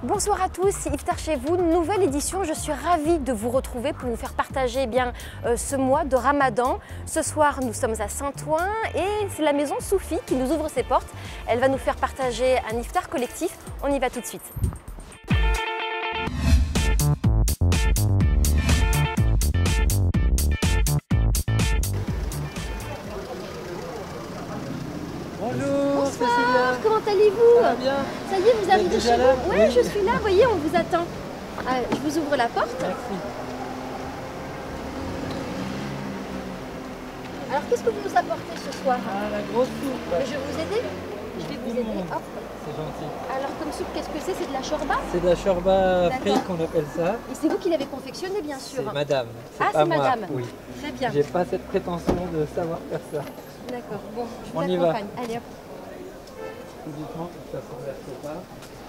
Bonsoir à tous, Iftar chez vous, nouvelle édition. Je suis ravie de vous retrouver pour vous faire partager ce mois de Ramadan. Ce soir, nous sommes à Saint-Ouen et c'est la maison Soufi qui nous ouvre ses portes. Elle va nous faire partager un iftar collectif. On y va tout de suite. Bonjour Bonsoir, Cécilia. comment allez-vous? Ça va bien? Ça y est, vous arrivez déjà chez là? vous? Oui, Oui. je suis là, voyez, on vous attend. Je vous ouvre la porte. Merci. Alors, qu'est-ce que vous nous apportez ce soir? Ah, la grosse soupe. Je vais vous aider? Je vais vous aider. Hop. C'est gentil. Alors, comme soupe, qu'est-ce que c'est? C'est de la shorba? C'est de la shorba D'accord. frite qu'on appelle ça. Et c'est vous qui l'avez confectionné, bien sûr. C'est madame. Ah, pas c'est moi. madame. Oui. Très bien. J'ai pas cette prétention de savoir faire ça. D'accord. Bon, je vous On y va. accompagne. Allez, hop. Tout doucement, pour que ça s'enverse pas.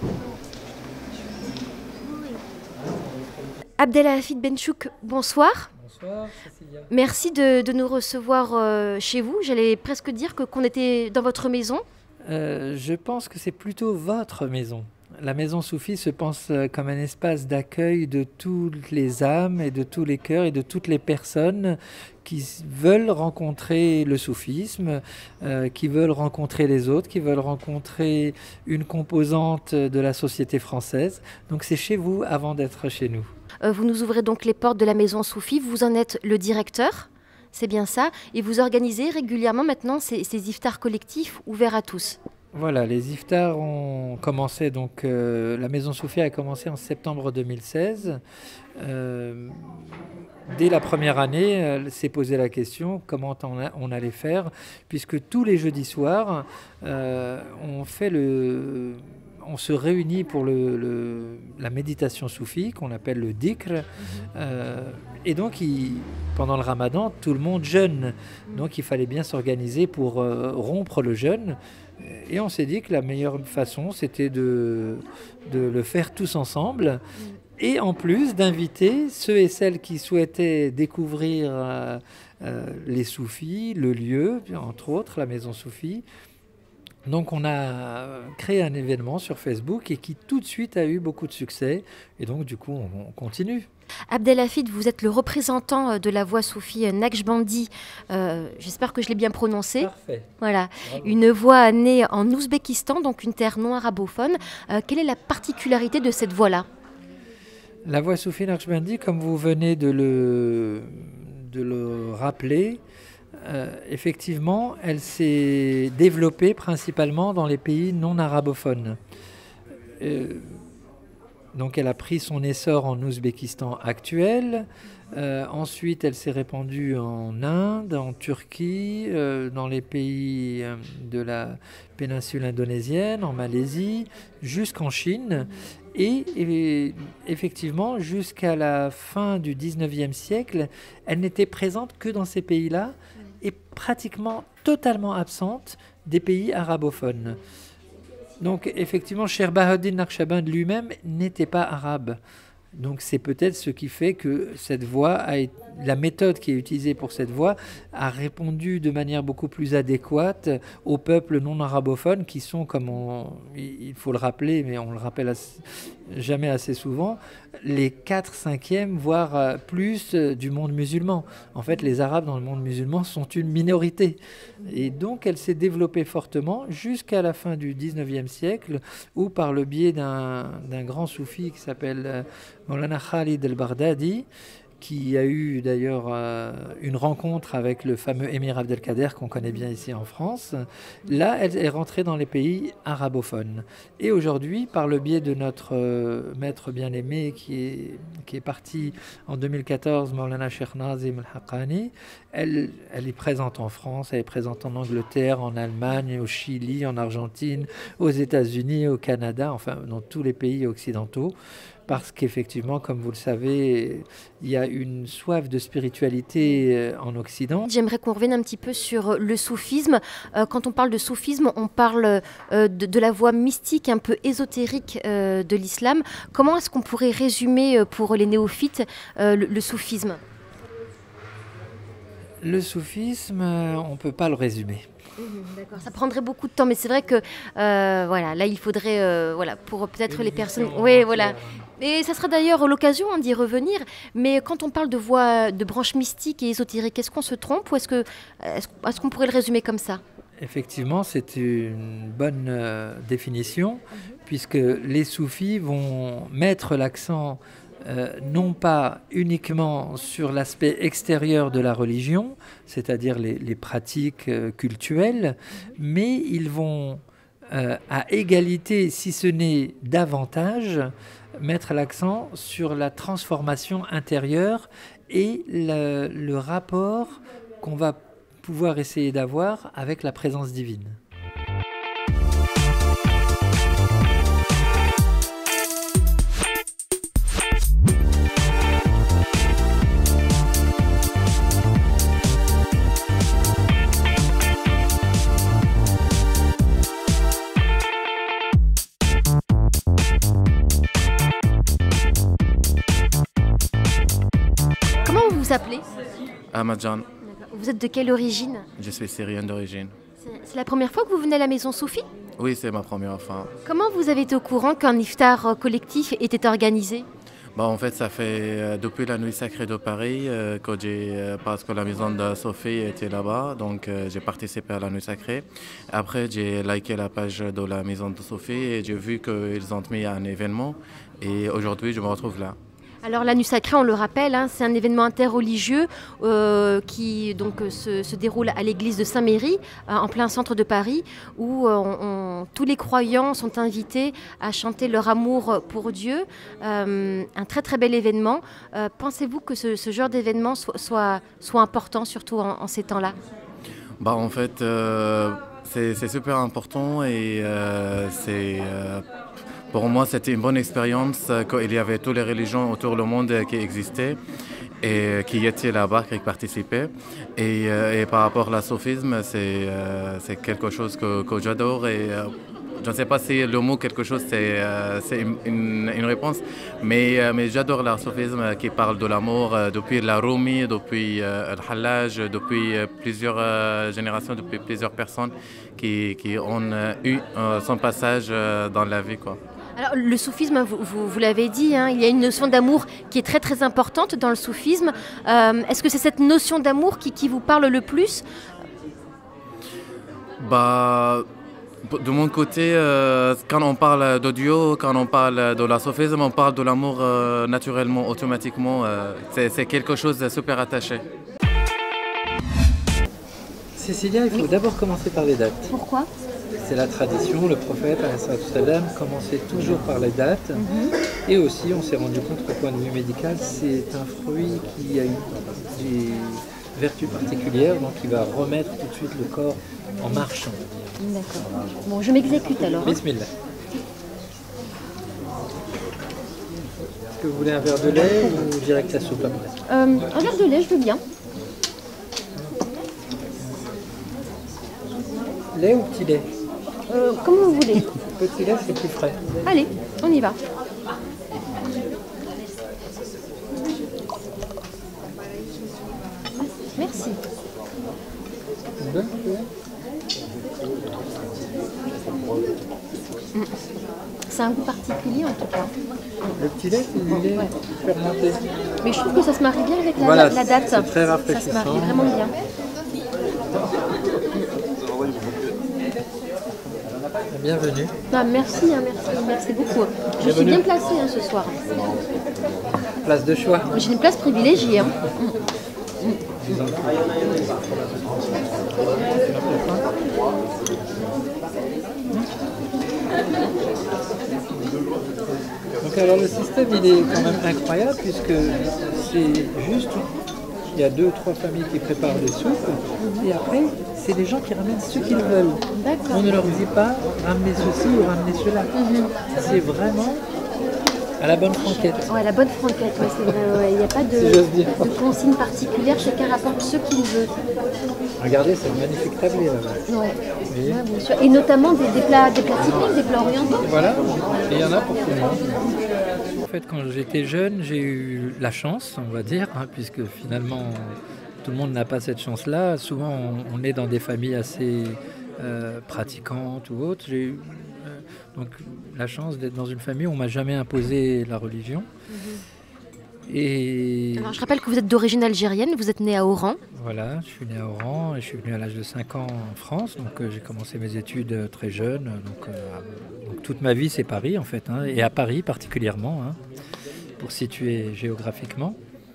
Abdelhafid Benchouk, bonsoir. Bonsoir Cécilia. Merci de nous recevoir chez vous. J'allais presque dire qu'on était dans votre maison. Je pense que c'est plutôt votre maison. La maison Soufi se pense comme un espace d'accueil de toutes les âmes et de tous les cœurs et de toutes les personnes qui veulent rencontrer le soufisme, qui veulent rencontrer les autres, qui veulent rencontrer une composante de la société française. Donc c'est chez vous avant d'être chez nous. Vous nous ouvrez donc les portes de la maison Soufi. Vous en êtes le directeur, c'est bien ça. Et vous organisez régulièrement maintenant ces iftars collectifs ouverts à tous. Voilà, les iftars ont commencé, donc la Maison Soufi a commencé en septembre 2016. Dès la première année, elle s'est posé la question comment on allait faire, puisque tous les jeudis soirs, on se réunit pour la méditation soufie, qu'on appelle le dhikr. Et donc, pendant le ramadan, tout le monde jeûne. Donc, il fallait bien s'organiser pour rompre le jeûne. Et on s'est dit que la meilleure façon, c'était de le faire tous ensemble. Et en plus, d'inviter ceux et celles qui souhaitaient découvrir les soufis, le lieu, entre autres, la maison Soufi. Donc on a créé un événement sur Facebook et qui tout de suite a eu beaucoup de succès. Et donc du coup, on continue. Abdelhafid, vous êtes le représentant de la voix soufie Naqshbandi. J'espère que je l'ai bien prononcé. Parfait. Voilà, Bravo. une voix née en Ouzbékistan, donc une terre non arabophone. Quelle est la particularité de cette voix-là? La voix Soufi Naqshbandi, comme vous venez de le rappeler, effectivement, elle s'est développée principalement dans les pays non arabophones. Donc elle a pris son essor en Ouzbékistan actuel. Ensuite, elle s'est répandue en Inde, en Turquie, dans les pays de la péninsule indonésienne, en Malaisie, jusqu'en Chine. Et effectivement, jusqu'à la fin du 19e siècle, elle n'était présente que dans ces pays-là et pratiquement totalement absente des pays arabophones. Donc effectivement, Cheikh Bahauddin Naqshband lui-même n'était pas arabe. Donc c'est peut-être ce qui fait que cette voix, la méthode qui est utilisée pour cette voix a répondu de manière beaucoup plus adéquate aux peuples non arabophones qui sont, comme il faut le rappeler, mais on le rappelle jamais assez souvent, les 4/5e, voire plus du monde musulman. En fait, les Arabes dans le monde musulman sont une minorité. Et donc elle s'est développée fortement jusqu'à la fin du 19e siècle, où par le biais d'un grand soufi qui s'appelle Maulana Khalid el-Baghdadi, qui a eu d'ailleurs une rencontre avec le fameux émir Abdelkader qu'on connaît bien ici en France. Là, elle est rentrée dans les pays arabophones. Et aujourd'hui, par le biais de notre maître bien-aimé qui est parti en 2014, Maulana Cheikh Nazim al-Haqqani, elle est présente en France, elle est présente en Angleterre, en Allemagne, au Chili, en Argentine, aux États-Unis, au Canada, enfin dans tous les pays occidentaux. Parce qu'effectivement, comme vous le savez, il y a une soif de spiritualité en Occident. J'aimerais qu'on revienne un petit peu sur le soufisme. Quand on parle de soufisme, on parle de la voie mystique, un peu ésotérique de l'islam. Comment est-ce qu'on pourrait résumer pour les néophytes le soufisme? Le soufisme, on ne peut pas le résumer. D'accord, ça prendrait beaucoup de temps, mais c'est vrai que voilà, là il faudrait, voilà, pour peut-être les personnes. Oui, voilà. Et ça sera d'ailleurs l'occasion d'y revenir. Mais quand on parle de voies, de branches mystiques et ésotériques, est-ce qu'on se trompe ou est-ce qu'on pourrait le résumer comme ça? Effectivement, c'est une bonne définition, puisque les soufis vont mettre l'accent non pas uniquement sur l'aspect extérieur de la religion, c'est-à-dire les pratiques cultuelles, mais ils vont à égalité, si ce n'est davantage, mettre l'accent sur la transformation intérieure et le rapport qu'on va pouvoir essayer d'avoir avec la présence divine. Comment vous vous appelez? Ahmadjan, Vous êtes de quelle origine? je suis syrien d'origine. C'est la première fois que vous venez à la maison soufie? Oui, c'est ma première fois. Comment vous avez été au courant qu'un iftar collectif était organisé? En fait, ça fait depuis la nuit sacrée de Paris parce que la maison de Sophie était là-bas, donc j'ai participé à la nuit sacrée. Après, j'ai liké la page de la maison de Sophie et j'ai vu qu'ils ont mis un événement et aujourd'hui, je me retrouve là. Alors la nuit sacrée, on le rappelle, hein, c'est un événement interreligieux qui donc se déroule à l'église de Saint-Méry, en plein centre de Paris, où tous les croyants sont invités à chanter leur amour pour Dieu. Un très très bel événement. Pensez-vous que ce genre d'événement soit important, surtout en ces temps-là? En fait, c'est super important et pour moi, c'était une bonne expérience qu'il y avait toutes les religions autour du monde qui existaient et qui étaient là-bas, qui participaient. Et par rapport au soufisme, c'est quelque chose que j'adore. Et je ne sais pas si le mot quelque chose, c'est une réponse, mais j'adore le soufisme qui parle de l'amour depuis la Rumi, depuis le Hallaj, depuis plusieurs générations, depuis plusieurs personnes qui ont eu son passage dans la vie, quoi. Alors, le soufisme, vous l'avez dit, hein, il y a une notion d'amour qui est très très importante dans le soufisme. Est-ce que c'est cette notion d'amour qui vous parle le plus? De mon côté, quand on parle de Dieu, quand on parle de la soufisme, on parle de l'amour naturellement, automatiquement. C'est quelque chose de super attaché. Cécilia, il faut d'abord commencer par les dates. Pourquoi? C'est la tradition, le prophète commençait toujours par les dates. Et aussi, on s'est rendu compte qu'au point de vue médical, c'est un fruit qui a eu des vertus particulières, donc il va remettre tout de suite le corps en marche. D'accord. Bon, je m'exécute alors. Bismillah. Est-ce que vous voulez un verre de lait ou direct la soupe après? Un verre de lait, je veux bien. Lait ou petit lait? Comme vous voulez. Petit lait, c'est plus frais. Allez, on y va. Merci. C'est un goût particulier en tout cas. Le petit lait, c'est du lait fermenté. Mais je trouve que ça se marie bien avec la date. C'est très Ça rafraîchissant. se marie vraiment bien. Bienvenue. Merci, hein, merci beaucoup. Je suis bien placée hein, ce soir. Place de choix. J'ai une place privilégiée. Hein. Donc alors le système il est quand même incroyable puisque c'est juste, il y a 2-3 familles qui préparent des soupes et après c'est les gens qui ramènent ce qu'ils veulent. On ne leur dit pas ramenez ceci ou ramenez cela. C'est vraiment à la bonne franquette. Ouais, la bonne franquette, ouais, c'est vrai. Il n'y a pas de consigne particulière, chacun rapporte ce qu'il veut. Regardez, c'est un magnifique tablé là-bas. Ouais. Oui. Ouais, bien sûr. Et notamment des plats typiques, des plats orientaux. Voilà, et il y en a pour tout le monde. En fait, quand j'étais jeune, j'ai eu la chance, on va dire, hein, puisque finalement tout le monde n'a pas cette chance-là. Souvent, on est dans des familles assez pratiquantes ou autres. J'ai eu donc la chance d'être dans une famille où on m'a jamais imposé la religion. Et Alors, je rappelle que vous êtes d'origine algérienne, vous êtes né à Oran. voilà, je suis né à Oran et je suis venu à l'âge de 5 ans en France. Donc j'ai commencé mes études très jeune. Donc toute ma vie, c'est Paris en fait, hein, et à Paris particulièrement, hein, pour situer géographiquement.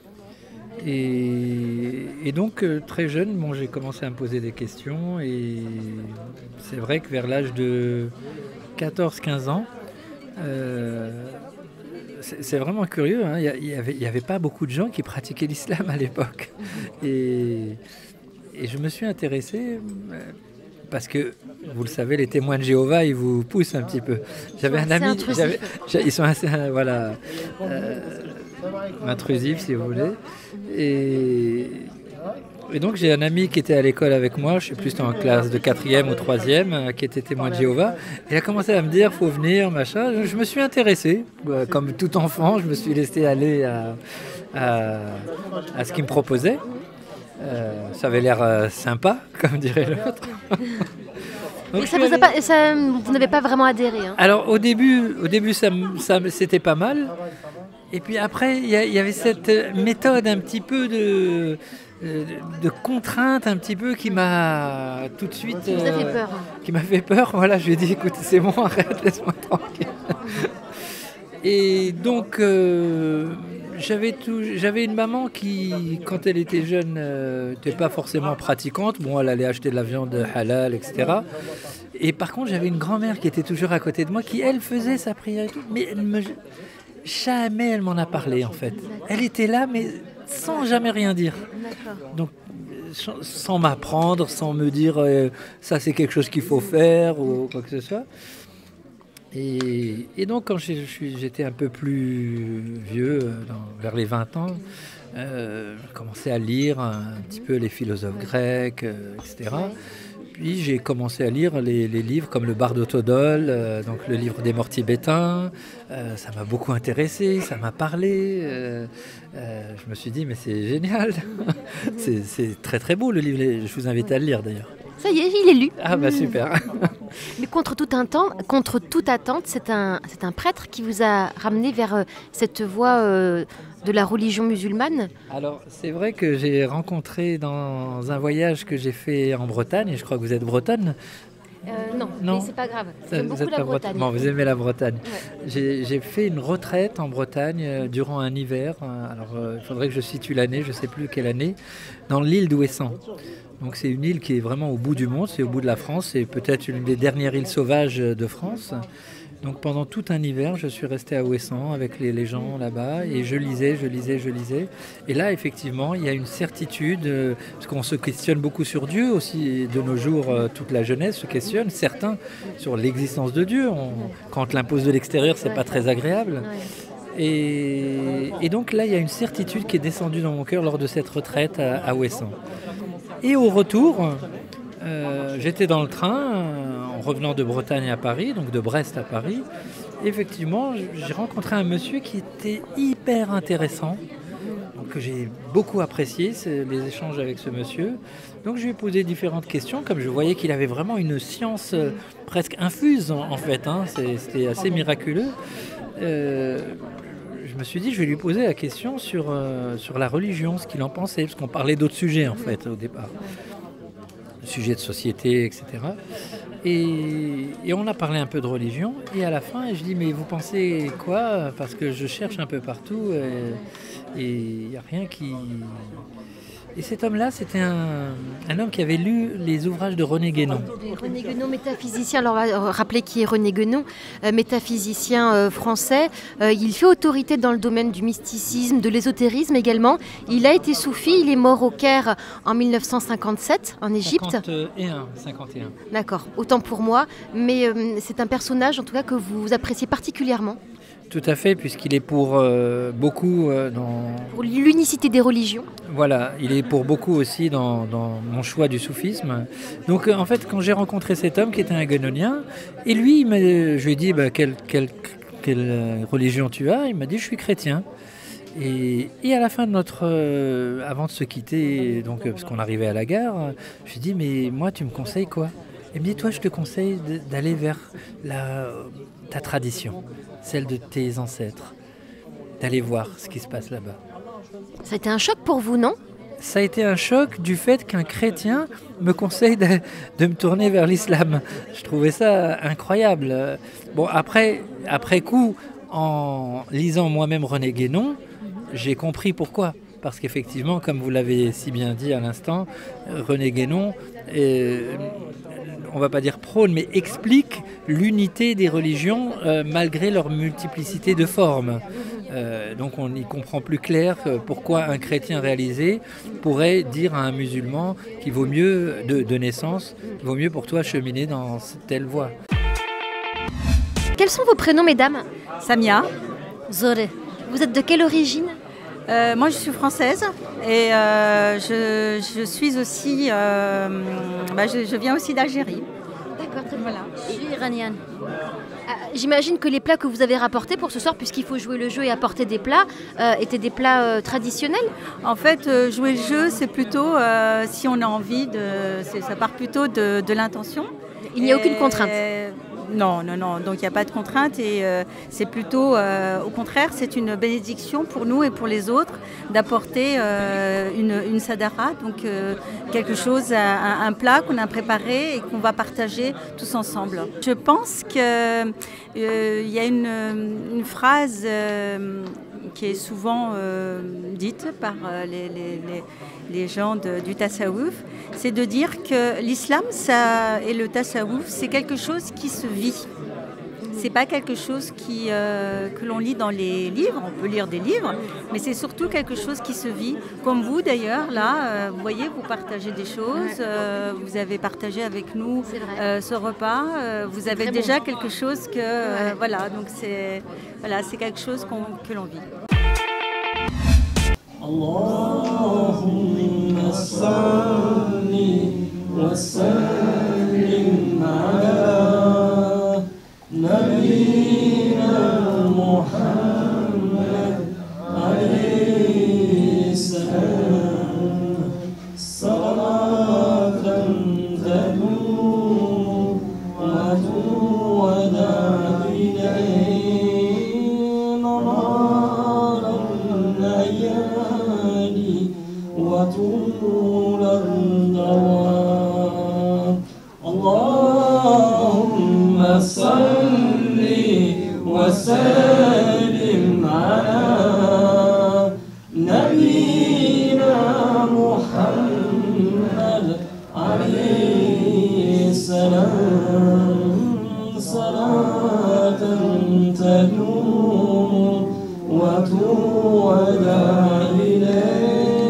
Et donc très jeune, bon, j'ai commencé à me poser des questions et c'est vrai que vers l'âge de 14-15 ans, c'est vraiment curieux, hein, il y avait pas beaucoup de gens qui pratiquaient l'islam à l'époque. Et je me suis intéressé parce que, vous le savez, les témoins de Jéhovah, ils vous poussent un petit peu. J'avais un ami, ils sont assez, voilà, intrusifs si vous voulez. Et donc j'ai un ami qui était à l'école avec moi, je ne sais plus, c'était en classe de 4e ou 3e, qui était témoin de Jéhovah. Il a commencé à me dire, faut venir, machin. Je me suis intéressé, comme tout enfant, je me suis laissé aller à ce qu'il me proposait. Ça avait l'air sympa, comme dirait l'autre. Donc, vous n'avez pas vraiment adhéré, hein. Alors au début c'était pas mal. Et puis après, il y avait cette méthode un petit peu de contrainte, un petit peu qui m'a tout de suite... Qui vous a fait peur. Qui m'a fait peur. Voilà, je lui ai dit, écoute, c'est bon, arrête, laisse-moi tranquille. Et donc, j'avais une maman qui, quand elle était jeune, n'était pas forcément pratiquante. Bon, elle allait acheter de la viande halal, etc. Et par contre, j'avais une grand-mère qui était toujours à côté de moi, qui, elle, faisait sa prière et tout. Mais jamais elle m'en a parlé, en fait. Elle était là, mais sans jamais rien dire. Donc, sans m'apprendre, sans me dire ça c'est quelque chose qu'il faut faire ou quoi que ce soit. Et donc quand j'étais un peu plus vieux, vers les 20 ans, j'ai commencé à lire un petit peu les philosophes grecs, etc. Puis j'ai commencé à lire les livres comme le Bardo Todol, donc le livre des morts tibétains. Ça m'a beaucoup intéressé, ça m'a parlé. Je me suis dit, mais c'est génial. C'est très très beau le livre, je vous invite à le lire d'ailleurs. Ça y est, il est lu. Ah bah super. Mais contre toute attente, c'est un prêtre qui vous a ramené vers cette voie de la religion musulmane. Alors c'est vrai que j'ai rencontré dans un voyage que j'ai fait en Bretagne, et je crois que vous êtes bretonne. Non, mais c'est pas grave. J'aime beaucoup la Bretagne. Bon, vous aimez la Bretagne. Ouais. J'ai fait une retraite en Bretagne durant un hiver. Alors il faudrait que je situe l'année, je ne sais plus quelle année, dans l'île d'Ouessant. Donc c'est une île qui est vraiment au bout du monde, c'est au bout de la France, c'est peut-être une des dernières îles sauvages de France. Donc pendant tout un hiver, je suis resté à Ouessant avec les gens là-bas et je lisais. Et là, effectivement, il y a une certitude, parce qu'on se questionne beaucoup sur Dieu aussi, de nos jours, toute la jeunesse se questionne, certains sur l'existence de Dieu. Quand on te l'impose de l'extérieur, c'est pas très agréable. Et donc là, il y a une certitude qui est descendue dans mon cœur lors de cette retraite à Ouessant. Et au retour, j'étais dans le train en revenant de Bretagne à Paris, donc de Brest à Paris. Effectivement, j'ai rencontré un monsieur qui était hyper intéressant, donc que j'ai beaucoup apprécié les échanges avec ce monsieur. Donc je lui ai posé différentes questions, comme je voyais qu'il avait vraiment une science presque infuse en fait, hein. C'était assez miraculeux. Je me suis dit, je vais lui poser la question sur la religion, ce qu'il en pensait, parce qu'on parlait d'autres sujets en fait au départ. Sujet de société, etc. Et on a parlé un peu de religion, et à la fin, je dis, mais vous pensez quoi? Parce que je cherche un peu partout, et il n'y a rien qui... Et cet homme-là, c'était un homme qui avait lu les ouvrages de René Guénon. René Guénon, métaphysicien, alors on va rappeler qui est René Guénon, métaphysicien français. Il fait autorité dans le domaine du mysticisme, de l'ésotérisme également. Il a été soufi, il est mort au Caire en 1957, en Égypte. 51. D'accord, autant pour moi, mais c'est un personnage en tout cas que vous appréciez particulièrement. Tout à fait, puisqu'il est pour beaucoup dans... Pour l'unicité des religions. Voilà, il est pour beaucoup aussi dans mon choix du soufisme. Donc en fait, quand j'ai rencontré cet homme qui était un guénonien, et lui, je lui ai dit quelle religion tu as? Il m'a dit je suis chrétien. Et à la fin de avant de se quitter, donc, parce qu'on arrivait à la gare, je lui dis mais moi tu me conseilles quoi? Elle me dit toi je te conseille d'aller vers ta tradition, celle de tes ancêtres, d'aller voir ce qui se passe là-bas. Ça a été un choc pour vous, non? Ça a été un choc du fait qu'un chrétien me conseille de me tourner vers l'islam. Je trouvais ça incroyable. Bon, après coup, en lisant moi-même René Guénon, j'ai compris pourquoi. Parce qu'effectivement, comme vous l'avez si bien dit à l'instant, René Guénon, on ne va pas dire prône, mais explique l'unité des religions malgré leur multiplicité de formes. Donc on y comprend plus clair pourquoi un chrétien réalisé pourrait dire à un musulman qu'il vaut mieux, de naissance, qu'il vaut mieux pour toi cheminer dans telle voie. Quels sont vos prénoms, mesdames? Samia. Zore. Vous êtes de quelle origine? Moi, je suis française et je suis aussi. Je viens aussi d'Algérie. D'accord, très bien. Voilà. Je suis iranienne. J'imagine que les plats que vous avez rapportés pour ce soir, puisqu'il faut jouer le jeu et apporter des plats, étaient des plats traditionnels. En fait, jouer le jeu, c'est plutôt si on a envie ça part plutôt de l'intention. Il n'y a aucune contrainte. Non. Donc il n'y a pas de contrainte et c'est plutôt, au contraire, c'est une bénédiction pour nous et pour les autres d'apporter une sadara, donc quelque chose, un plat qu'on a préparé et qu'on va partager tous ensemble. Je pense qu'il y a une phrase qui est souvent dite par les gens du tasawwuf, c'est de dire que l'islam et le tasawwuf, c'est quelque chose qui se vit. C'est pas quelque chose que l'on lit dans les livres, on peut lire des livres, mais c'est surtout quelque chose qui se vit. Comme vous d'ailleurs, là, vous voyez, vous partagez des choses, vous avez partagé avec nous ce repas, vous avez déjà quelque chose que... Voilà, donc c'est quelque chose que l'on vit. Allahumma salli wa sallim ala nabiyyina Muhammad alayhi salam salatan tadum wa tuwada وطول الدوام اللهم صل وسلم على نبينا محمد عليه السلام صلاة تدوم وتودع إليه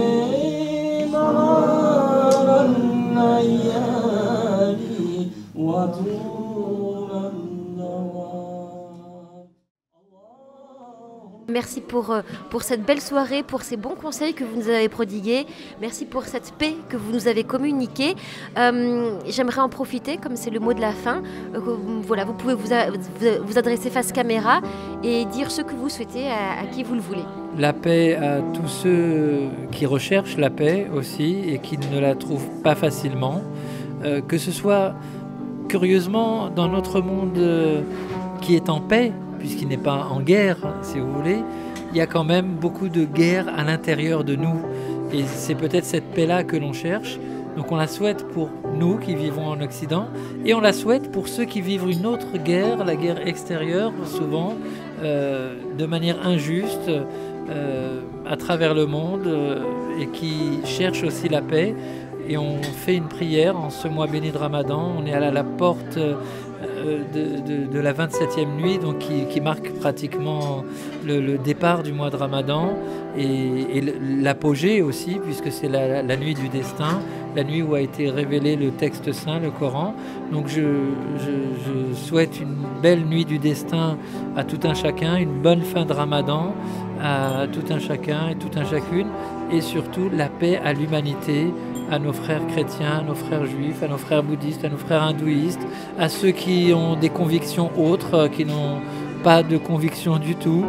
Merci pour cette belle soirée, pour ces bons conseils que vous nous avez prodigués. Merci pour cette paix que vous nous avez communiquée. J'aimerais en profiter, comme c'est le mot de la fin. Voilà, vous pouvez vous adresser face caméra et dire ce que vous souhaitez à qui vous le voulez. La paix à tous ceux qui recherchent la paix aussi et qui ne la trouvent pas facilement. Que ce soit curieusement dans notre monde qui est en paix, puisqu'il n'est pas en guerre, si vous voulez, il y a quand même beaucoup de guerre à l'intérieur de nous. Et c'est peut-être cette paix-là que l'on cherche. Donc on la souhaite pour nous qui vivons en Occident, et on la souhaite pour ceux qui vivent une autre guerre, la guerre extérieure, souvent, de manière injuste, à travers le monde, et qui cherchent aussi la paix. Et on fait une prière en ce mois béni de Ramadan. On est à la porte de la 27e nuit, donc qui marque pratiquement le départ du mois de Ramadan et l'apogée aussi, puisque c'est la nuit du destin, la nuit où a été révélé le texte saint, le Coran. Donc je souhaite une belle nuit du destin à tout un chacun, une bonne fin de Ramadan à tout un chacun et tout un chacune, et surtout la paix à l'humanité, à nos frères chrétiens, à nos frères juifs, à nos frères bouddhistes, à nos frères hindouistes, à ceux qui ont des convictions autres, qui n'ont pas de conviction du tout.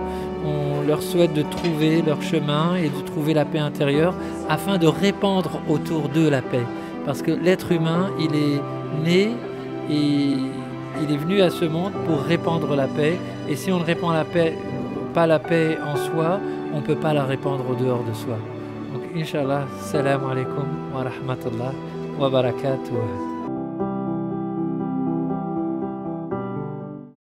on leur souhaite de trouver leur chemin et de trouver la paix intérieure afin de répandre autour d'eux la paix. Parce que l'être humain, il est né et il est venu à ce monde pour répandre la paix. Et si on ne répand pas la paix en soi, on ne peut pas la répandre au dehors de soi. Donc, Inch'Allah, salam alaikum wa rahmatullah wa barakatuh.